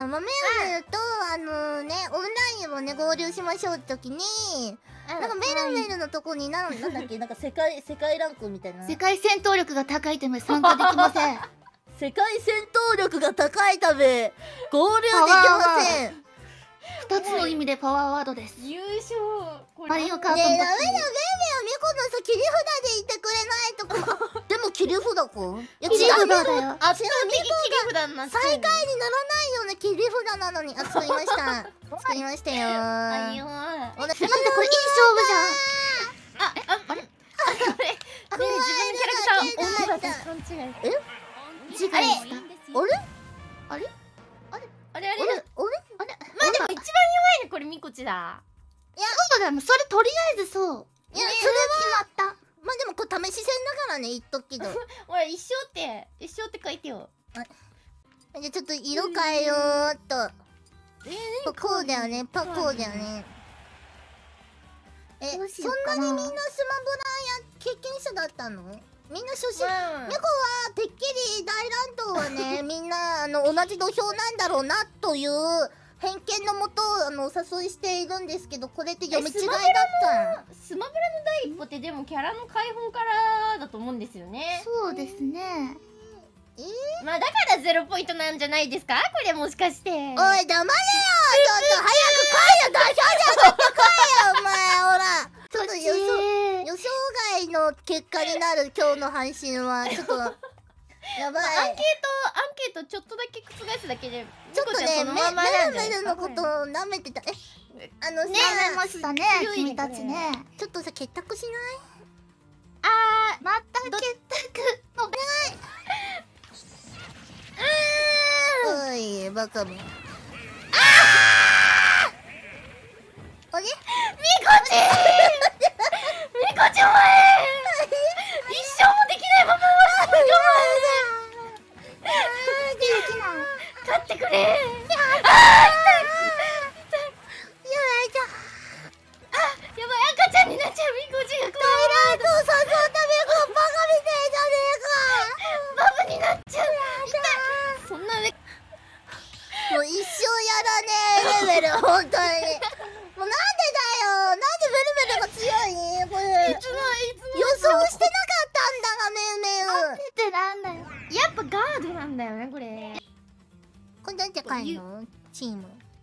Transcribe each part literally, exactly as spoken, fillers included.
豆を見ると、あのね、オンラインをね、合流しましょうって時に、なんかメルメルのとこにな、なんだっけ、なんか世界、世界ランクみたいな。 世界戦闘力が高いため参加できません。 世界戦闘力が高いため、合流できません。 二つの意味でパワーワードです。 優勝。 マリオカートの時。 ねえ、ダメだよ、メルメルはミコのさ、切り札でいてくれないとか。でも切り札か。いや、 切り札だよ。 圧倒的切り札になってる。 最下位にならないような切り札なのに。あ、作りました。作りましたよー。 あいよー。 お願いし待って、これいい勝負じゃん。 あ、あ、あれねえ、自分のキャラクター女だと勘違い。 え次回した。 あれあれあれあれあれあれあれまあでも一番弱いのこれミコチだ。 そうだよ、それとりあえずそう。 いや、 ねそれは決まった。 まあでもこれ試し戦だからね、言っとくけど。 ほら一生って一生って書いてよ。 じゃあちょっと色変えようっと。 えー、 パこうだよね、パこうだよね。え、そんどうしようなかなにみんなスマブラや経験者だったの？みんな初心。 まあ猫はてっきり大乱闘はね、みんなあの同じ土俵なんだろうなという偏見のもとあのお誘いしているんですけど、これって読み違いだったの？ スマブラの第一歩ってでもキャラの解放からだと思うんですよね。 そうですね。 えー、 まあだからゼロポイントなんじゃないですかこれもしかして。 おい黙れよ、ちょっと早く来いよ、土俵じゃ取ってこいよお前、ほらちょっと予想予想外の結果になる今日の配信はちょっとやばい、 アンケートアンケートちょっとだけ覆すだけでちょっとね、メルメルのことを舐めてた。え、あのさ、 ねえましたね、君たちね。 ちょっとさ、結託しない？ あまた結託。お願い。 おい、バカめ。ああれ？ ーミコチミコチお前一生もできないまま終わるのかお前。 できない。 勝ってくれ。あー痛い痛いやばい、赤ちゃんになっちゃうミコチが。 大乱闘させるためこバカみてえじゃねバブになっちゃう。痛い。そんなね。 えか。もう一生やらねえレベル、本当に。もうなんでだよ、なんでメルメルが強いこれ。 いつのいつの予想してなかったんだが、メルメル。 出てなんだよ。 やっぱガードなんだよねこれ。 これどうやって変えるの？チーム。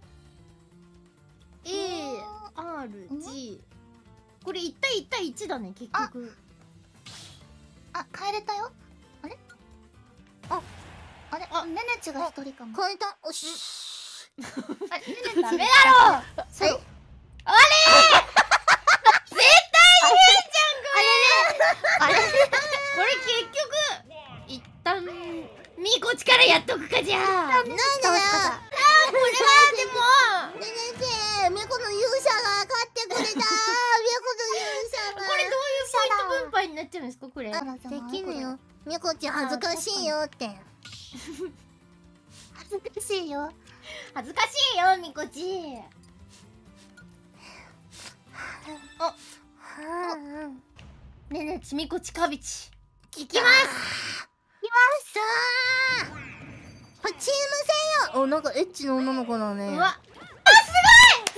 A R G これいち対いち対いちだね結局。 あ、帰れたよ。あれああれあネネチが一人かも。 変えた。おし。 あ、ネネチダメだろ。 え、 あれ絶対変じゃんこれ。 あれこれ結局一旦ミコチからやっとくかじゃあ。 なんでだよ。 あーこれはでもねねね、みこの勇者が勝ってくれた。みこの勇者が。 これどういうポイント分配になっちゃうんですかこれ。 あ、できるよ。みこちゃん恥ずかしいよって。 恥ずかしいよ。 恥ずかしいよミコチ。あはあ。 ねえねえちみこちかびちいきます。 来ましたー。これチーム戦よ。お、なんかエッチな女の子だね。 うわ、あ、すごいすご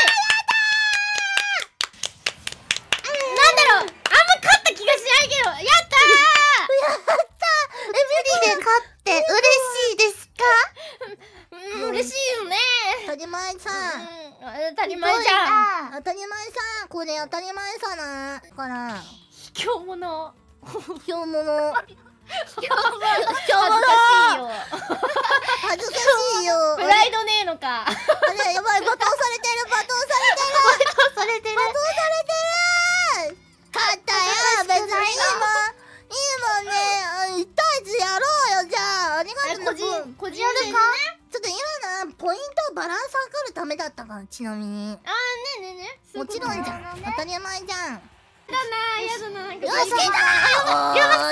い。なんだろう、あんま勝った気がしないけど、やったー。 やったー。え、 一人で勝って嬉しいですか？ うん、嬉しいよね。 当たり前さ。 うん、当たり前じゃん。 当たり前さ。これ当たり前さな。から。 卑怯者。 卑怯者。 卑怯者。恥ずかしいよ。 恥ずかしいよ。 プライドねえのか。 あれ、やばい、罵倒されてる、罵倒されてる。 それでね。 罵倒されてる。勝ったよ、別にいいもん。いいもんね。あ、一対一やろうよ、じゃあ。ありがとう。 個人、個人やるか？ ちょっと今のポイントをバランス測るためだったから、ちなみに。 あー、ねえねえねえ。 もちろんじゃん。 そういうこと当たり前じゃん。 だな、やだな、なんか。 よし、いけたー。おー、やばい。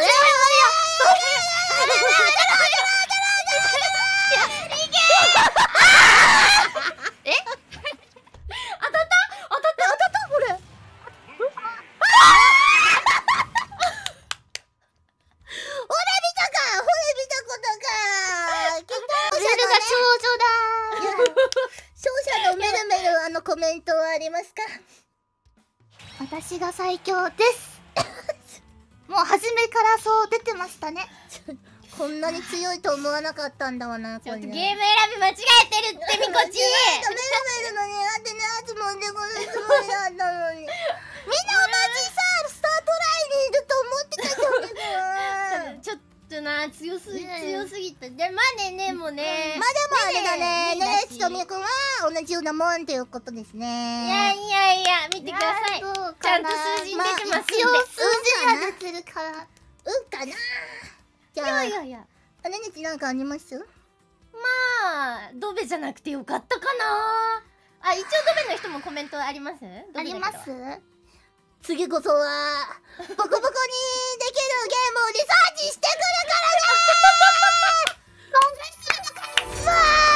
え？当たった？当たった？ 当たったこれ。俺見たか。俺見たことか。 ルルが少女だー。 勝者のメルメルあのコメントはありますか？ 私が最強ですもう初めからそう出てましたね。 こんなに強いと思わなかったんだわな。 ちょっとゲームム選び間違えてるってみこち。 メルメルの苦手なやつもんでこのつもりだったのにみんな同じさスタートラインにいると思ってたんだけどちょっとな強すぎ強すぎた。でまあねねもね。 まあでもあれだね、 ねねねねちとみくんは同じようなもんということですいやね。 いやいや見てください。 どうちゃかな。 んと数字に出てますんで。 まあ一応数字には出てるから。 うんかな。じいゃあやいやいや。 あねねちなんかあります？ まあドベじゃなくてよかったかな。あ一応ドベの人もコメントあります？ あります？ 次こそはボコボコにできるゲームをリサーチしてくるからねー。存在するのかよ。